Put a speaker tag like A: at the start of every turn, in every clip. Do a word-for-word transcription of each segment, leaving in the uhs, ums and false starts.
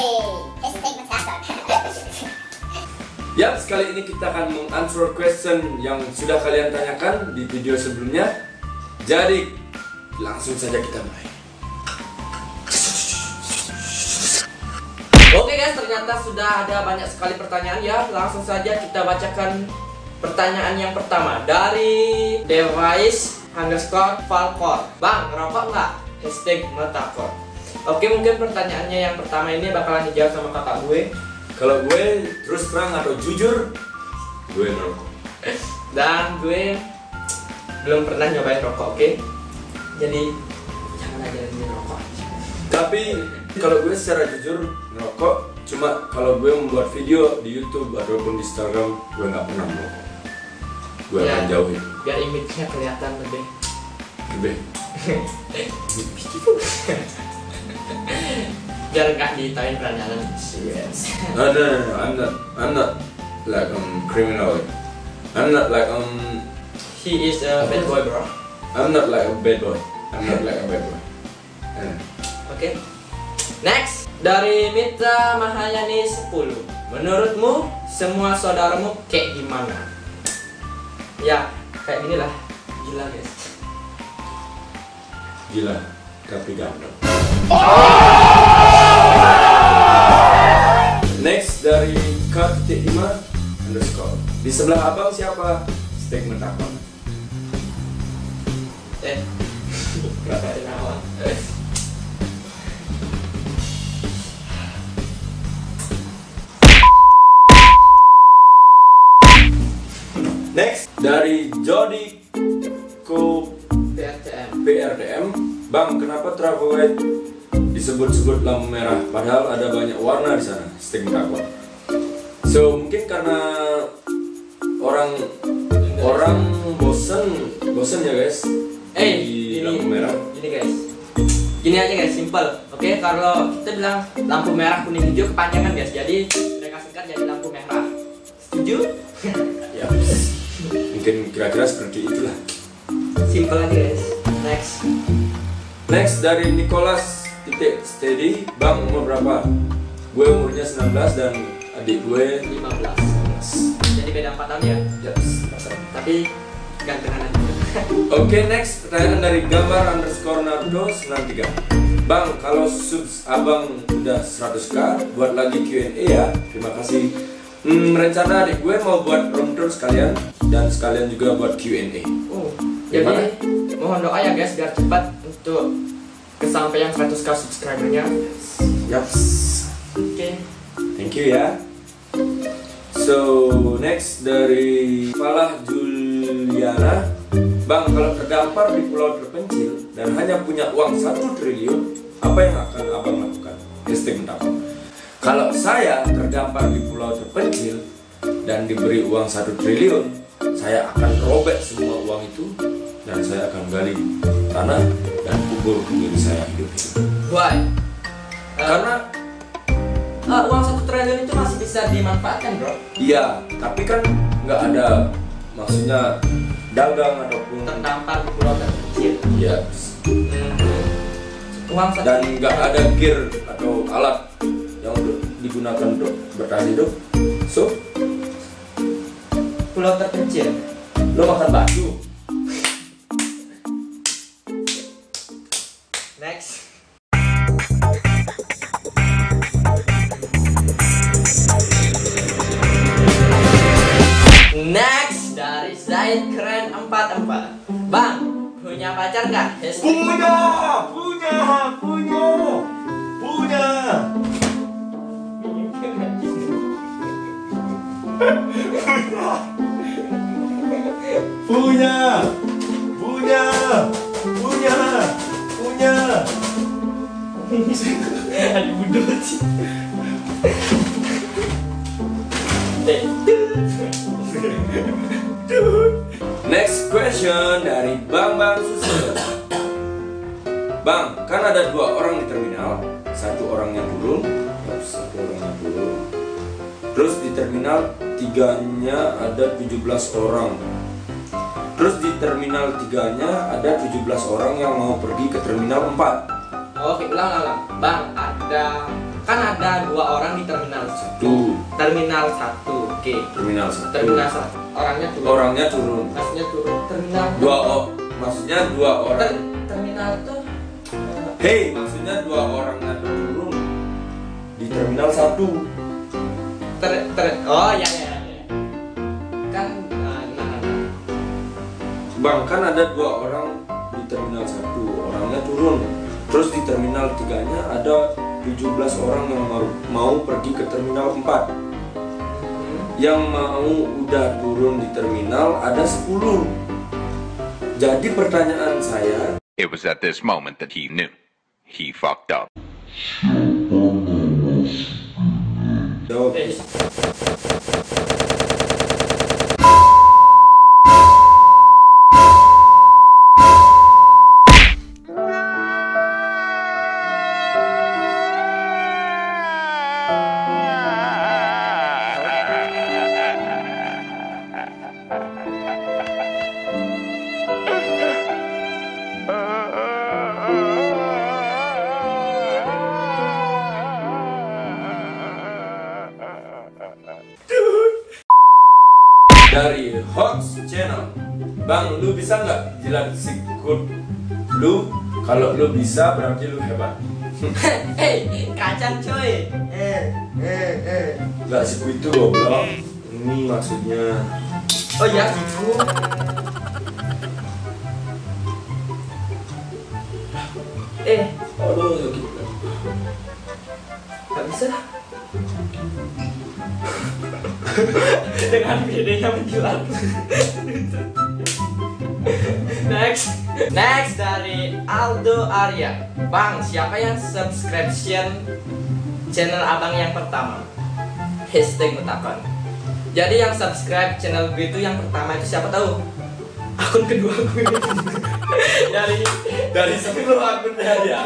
A: Hashtag mencatat.
B: Yap, sekali ini kita akan menganswer question yang sudah kalian tanyakan di video sebelumnya. Jadi, langsung saja kita mulai.
C: Oke guys, ternyata sudah ada banyak sekali pertanyaan ya. Langsung saja kita bacakan pertanyaan yang pertama dari device underscore falcor. Bang, ngerokok nggak? Hashtag metakor. Oke, mungkin pertanyaannya yang pertama ini bakalan dijawab sama kakak gue.
B: Kalau gue terus terang atau jujur, gue ngerokok.
C: Dan gue belum pernah nyobain rokok, oke? Jadi jangan ajarin gue rokok.
B: Tapi kalau gue secara jujur ngerokok, cuma kalau gue membuat video di YouTube ataupun di Instagram, gue nggak pernah merokok. Gue
C: Ya,
B: akan jauhin.
C: biar image-nya kelihatan lebih
B: Lebih.
C: biar nggak ditain perjalanan. Yes.
B: No, no, no, no, I'm not, I'm not like um criminal. I'm not like um,
C: He is a bad boy, bro.
B: I'm not like a bad boy. I'm not like a bad boy. Eh.
C: Oke. Next dari Mitra Mahayani sepuluh. Menurutmu semua saudaramu kayak gimana? Ya, kayak gini lah. Gila guys.
B: Gila, tapi ganteng. Next dari K lima underscore. Di sebelah abang siapa? Statement apa?
C: Eh. Kenalan.
B: Next dari Jody Ko
C: P R T M.
B: P R D M. Bang, kenapa Travelway disebut-sebut lampu merah padahal ada banyak warna di sana? Statement apa? So mungkin karena orang orang bosen bosen ya guys
C: Eh,
B: di
C: ini,
B: lampu merah.
C: Ini guys. Gini aja guys, simple. Oke, kalau kita bilang lampu merah kuning hijau kepanjangan guys. Jadi mereka singkat jadi lampu merah. Setuju?
B: Ya, mungkin kira-kira seperti itulah.
C: Simple aja guys. Next.
B: Next dari Nicholas titik steady. Bang, umur berapa? Gue umurnya sembilan belas dan adik gue
C: lima belas. Jadi beda empat tahun ya.
B: Yes.
C: Tapi gantengan aja.
B: Oke, next pertanyaan dari gambar underscore Naruto sembilan tiga. Bang, kalau subs abang udah seratus k, buat lagi Q and A ya. Terima kasih. Hmm, rencana adik gue mau buat room tour sekalian dan sekalian juga buat Q and A.
C: Oh,
B: Gimana?
C: jadi mohon doa ya guys biar cepat untuk kesampaian seratus k subscribernya.
B: Yaps.
C: Oke.
B: Thank you ya. So next dari Falah Juliana. Bang, kalau terdampar di pulau terpencil dan hanya punya uang satu triliun, apa yang akan abang lakukan? Hashtag apa? Kalau saya terdampar di pulau terpencil dan diberi uang satu triliun, saya akan robek semua uang itu dan saya akan gali tanah dan kubur diri saya hidup-hidup.
C: Why?
B: Karena
C: Uh, uang satu triliun itu masih bisa dimanfaatkan, bro.
B: iya, tapi kan nggak ada maksudnya dagang ataupun
C: Terdampar di pulau terkecil.
B: ya,
C: Uang satu
B: dan nggak ada gear atau alat yang untuk digunakan untuk bertahan hidup. So,
C: pulau terpencil.
B: lo makan batu.
C: Next. Next dari Zaid Keren empat empat. Bang, punya pacar nggak?
B: Punya, punya, punya, punya. Punya, punya, punya, punya.
C: Ada budut sih.
B: Next question dari Bang Bang Susilo. Bang, kan ada dua orang di terminal, satu orangnya turun, satu orangnya turun. Terus di terminal tiganya ada tujuh belas orang. Terus di terminal tiganya ada tujuh belas orang yang mau pergi ke terminal empat.
C: Oke, ulang ulang. Bang, ada kan ada dua orang di terminal
B: Satu.
C: terminal satu, oke.
B: Terminal satu.
C: Terminal satu, orangnya turun.
B: Orangnya turun.
C: Maksudnya turun terminal.
B: Dua oh, maksudnya dua orang.
C: Ter terminal tuh.
B: Hei, maksudnya dua orangnya turun di terminal satu.
C: Ter, ter oh ya ya, ya. Kan nah, nah, nah.
B: Bang, kan ada dua orang di terminal satu, orangnya turun. Terus di terminal tiganya ada tujuh belas orang yang mau, mau pergi ke terminal empat. Yang mau udah turun di terminal ada sepuluh. Jadi pertanyaan saya,
A: It was at this moment that he knew. He fucked up.
B: jawab.
C: Eh,
B: Dari Hoax Channel, Bang, lu bisa nggak jilat sikut lu? Kalau lu bisa berarti lu hebat.
C: Hei, kacang coy. Eh, eh, eh.
B: Nggak siku itu goblok. Ini maksudnya.
C: Oh ya, siku. Eh,
B: Aduh, sakit.
C: nggak bisa. Dengan bedanya menjilat. Next, next dari Aldo Arya. Bang, siapa yang subscription channel abang yang pertama? Hashtag Mutakon. Jadi yang subscribe channel gue itu yang pertama itu siapa tahu? Akun kedua gue. dari
B: Dari sepuluh akun dia.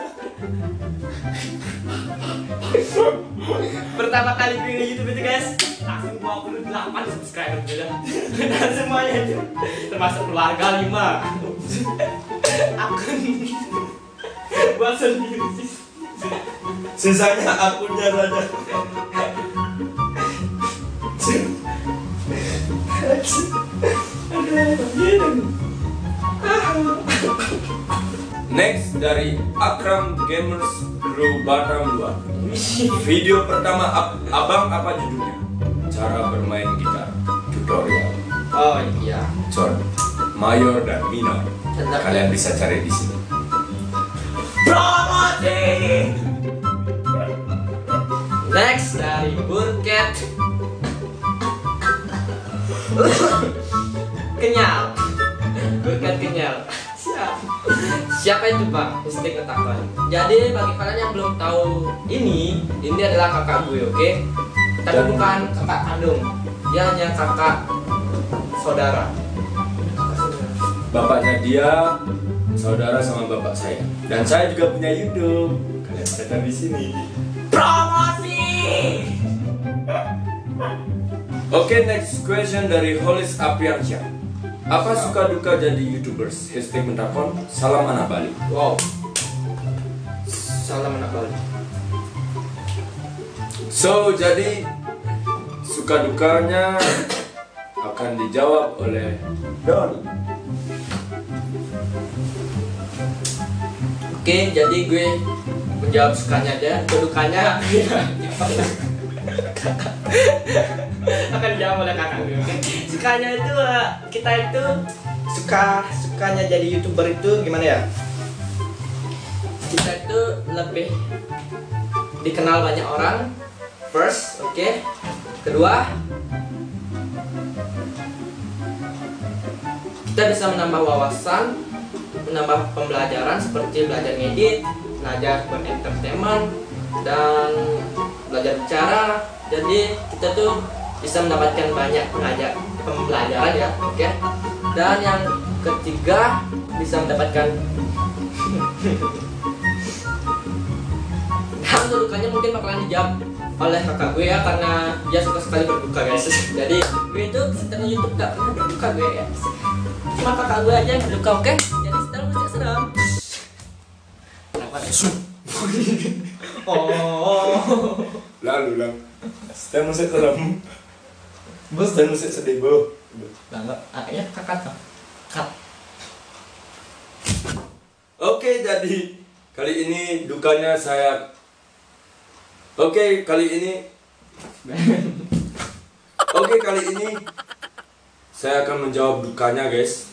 C: pertama kali gue di YouTube itu guys, langsung dua puluh delapan subscriber gitu. Dan semuanya itu termasuk keluarga lima. Akun buat sendiri sih.
B: Sisanya akunnya saja. Next dari Akram Gamers Crew Batam dua. Video pertama ab- abang apa judulnya? Cara bermain gitar tutorial.
C: Oh iya.
B: Chord mayor dan minor.
C: Tetap.
B: Kalian bisa cari di sini.
C: Promosi. Next dari Burket. Kenyal. Burket kenyal. Siap. Siapa itu Bang? Hashtag Ngetakon. Jadi bagi kalian yang belum tahu ini, ini adalah kakak gue, oke? Tapi
B: Dan-
C: bukan kakak kandung. Dia hanya kakak saudara. Kakak saudara.
B: Bapaknya dia saudara sama bapak saya. Dan saya juga punya YouTube. Kalian bisa cari di sini.
C: Promosi.
B: Oke, next question dari Holis Apriansyah. Apa suka duka jadi YouTubers? Hashtag Mentakon. Salam anak Bali.
C: Wow. Salam anak Bali.
B: So, jadi suka dukanya akan dijawab oleh Don.
C: Oke, jadi gue menjawab sukanya aja, kedukanya akan dijawab oleh kakak gue. Oke, sukanya itu eh, kita itu suka sukanya jadi YouTuber itu gimana ya? Kita itu lebih dikenal banyak orang. First, oke. Kedua, kita bisa menambah wawasan, menambah pembelajaran seperti belajar ngedit, belajar berentertainment, dan belajar bicara. Jadi kita tuh bisa mendapatkan banyak pengajar pembelajaran ya, oke. Dan yang ketiga bisa mendapatkan dan dukanya mungkin bakalan dijawab oleh kakak gue ya, karena dia suka sekali berduka guys. Jadi gue itu setelah YouTube gak pernah berduka gue ya. Cuma kakak gue aja yang berduka, oke? Jadi setelah musik serem. Kenapa? Oh.
B: Lalu lang. Stem musik serem. Bos dan musik sedih bro.
C: Enggak, akhirnya kakak tuh. Cut.
B: Oke, jadi kali ini dukanya saya. Oke, kali ini. Oke, kali ini saya akan menjawab dukanya, guys.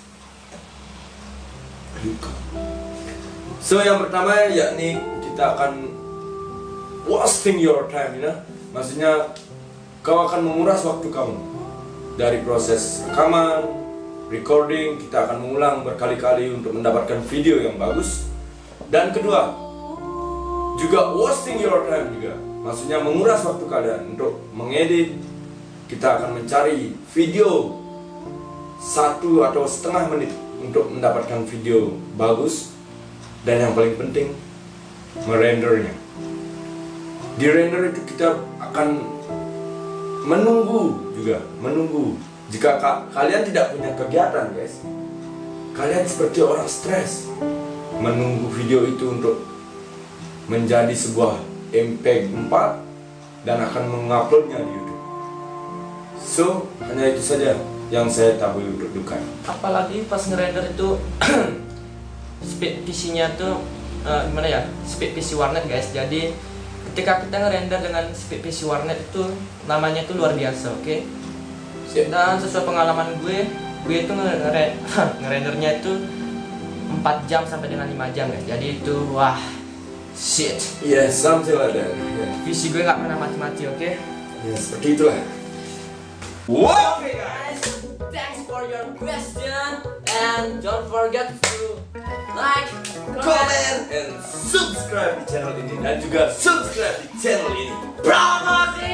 B: Duka. So, yang pertama yakni kita akan wasting your time, you know? Maksudnya kau akan menguras waktu kamu dari proses rekaman, recording. Kita akan mengulang berkali-kali untuk mendapatkan video yang bagus. Dan kedua, juga wasting your time juga. Maksudnya menguras waktu kalian untuk mengedit. Kita akan mencari video satu atau setengah menit untuk mendapatkan video bagus. Dan yang paling penting, merendernya. Di render itu kita akan menunggu juga, menunggu. Jika ka kalian tidak punya kegiatan, guys, kalian seperti orang stres menunggu video itu untuk menjadi sebuah M P empat dan akan menguploadnya di YouTube. So, hanya itu saja yang saya tahu untuk duka.
C: Apalagi pas ngerender itu speed P C-nya tuh uh, gimana ya? Speed P C warnet, guys. Jadi ketika kita ngerender dengan speed P C warnet itu namanya itu luar biasa, oke? Okay? Dan sesuai pengalaman gue, gue itu ngere ngerendernya itu empat jam sampai dengan lima jam, guys. Jadi itu wah, shit.
B: Yes, something like that. Yeah.
C: P C gue nggak pernah mati-mati, oke? Okay?
B: Ya, seperti itulah.
C: Wow. Okay, guys. Thanks for your question and don't forget to like, comment,
B: and subscribe di channel ini dan juga subscribe di channel ini.
C: promosi.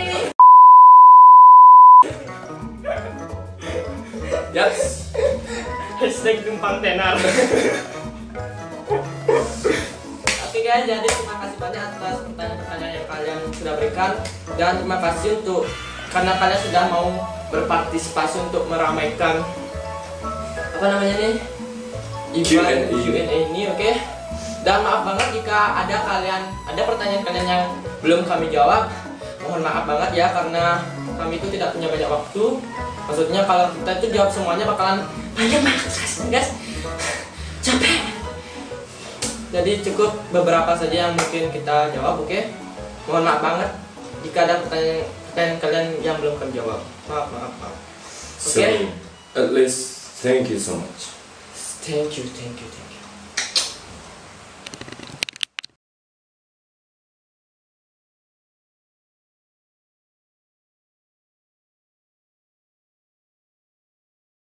B: Yes.
C: Hashtag tumpang tenar. Oke guys, jadi terima kasih banyak atas pertanyaan-pertanyaan yang kalian sudah berikan. Dan terima kasih untuk karena kalian sudah mau berpartisipasi untuk meramaikan apa namanya nih event Q and A ini, oke? Okay? Dan maaf banget jika ada kalian ada pertanyaan kalian yang belum kami jawab. Mohon maaf banget ya karena kami itu tidak punya banyak waktu. Maksudnya kalau kita itu jawab semuanya bakalan panjang banget guys. Capek. Jadi cukup beberapa saja yang mungkin kita jawab, oke? Okay? Mohon maaf banget jika ada pertanyaan, pertanyaan kalian yang belum kami jawab. Maaf, maaf, maaf. Oke? Okay?
B: So, at least thank you so much.
C: Thank you, thank you, thank you.